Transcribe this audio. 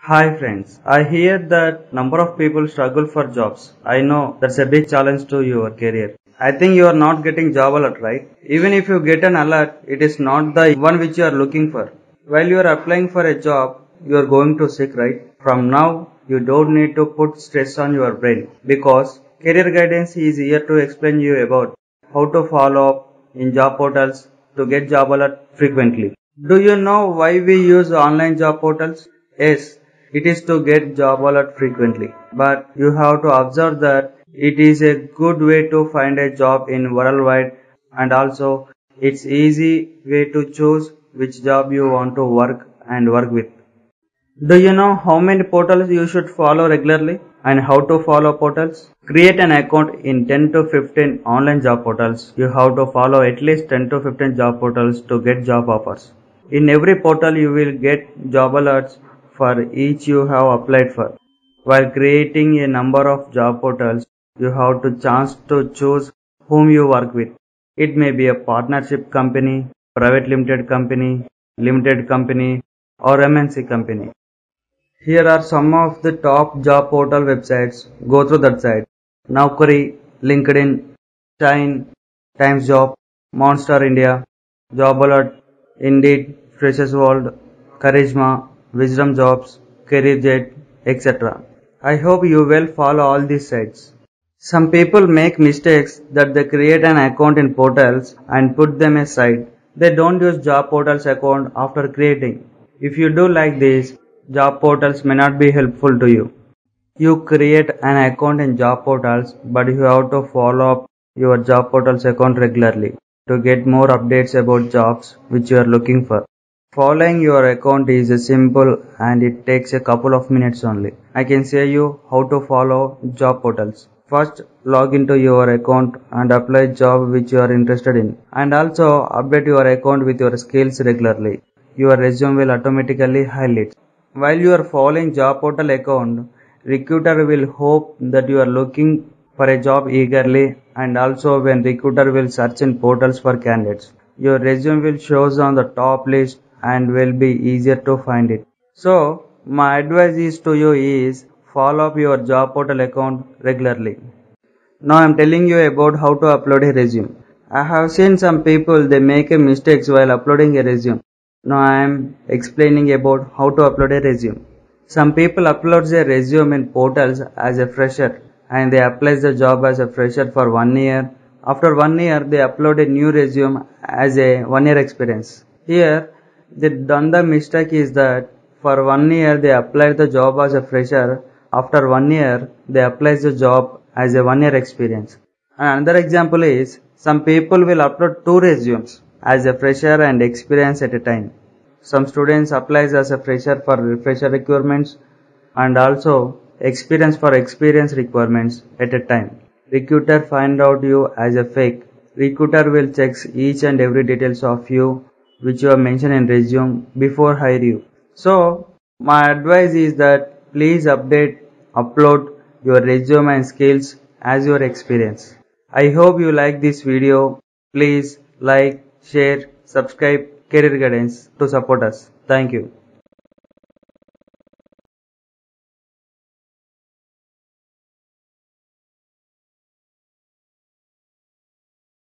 Hi friends, I hear that number of people struggle for jobs. I know that's a big challenge to your career. I think you are not getting job alert, right? Even if you get an alert, it is not the one which you are looking for. While you are applying for a job, you are going to sick, right? From now, you don't need to put stress on your brain because career guidance is here to explain you about how to follow up in job portals to get job alert frequently. Do you know why we use online job portals? Yes, it is to get job alert frequently. But you have to observe that it is a good way to find a job in worldwide, and also it's easy way to choose which job you want to work and work with. Do you know how many portals you should follow regularly and how to follow portals? Create an account in 10 to 15 online job portals. You have to follow at least 10 to 15 job portals to get job offers. In every portal you will get job alerts for each you have applied for. While creating a number of job portals, you have to chance to choose whom you work with. It may be a partnership company, private limited company, or MNC company. Here are some of the top job portal websites. Go through that site. Naukri, LinkedIn, Shine, Times Job, Monster India, Job Alert, Indeed, Freshers World, Charisma, Wisdom Jobs, CareerJet, etc. I hope you will follow all these sites. Some people make mistakes that they create an account in portals and put them aside. They don't use job portals account after creating. If you do like this, job portals may not be helpful to you. You create an account in job portals, but you have to follow up your job portals account regularly to get more updates about jobs which you are looking for. Following your account is simple and it takes a couple of minutes only. I can show you how to follow job portals. First, log into your account and apply job which you are interested in, and also update your account with your skills regularly. Your resume will automatically highlight. While you are following job portal account, recruiter will hope that you are looking for a job eagerly, and also when recruiter will search in portals for candidates, your resume will shows on the top list and will be easier to find it. So, my advice is to you is follow up your job portal account regularly. Now I am telling you about how to upload a resume. I have seen some people they make a mistakes while uploading a resume. Now I am explaining about how to upload a resume. Some people upload their resume in portals as a fresher and they apply the job as a fresher for 1 year. After 1 year they upload a new resume as a 1 year experience. Here they done the mistake is that for 1 year they applied the job as a fresher. After 1 year they apply the job as a 1 year experience. Another example is some people will upload 2 resumes as a fresher and experience at a time. Some students applies as a fresher for fresher requirements and also experience for experience requirements at a time. Recruiter find out you as a fake. Recruiter will check each and every details of you which you have mentioned in resume before hire you. So my advice is that please upload your resume and skills as your experience. I hope you like this video. Please like, share, subscribe Career Guidance to support us. Thank you.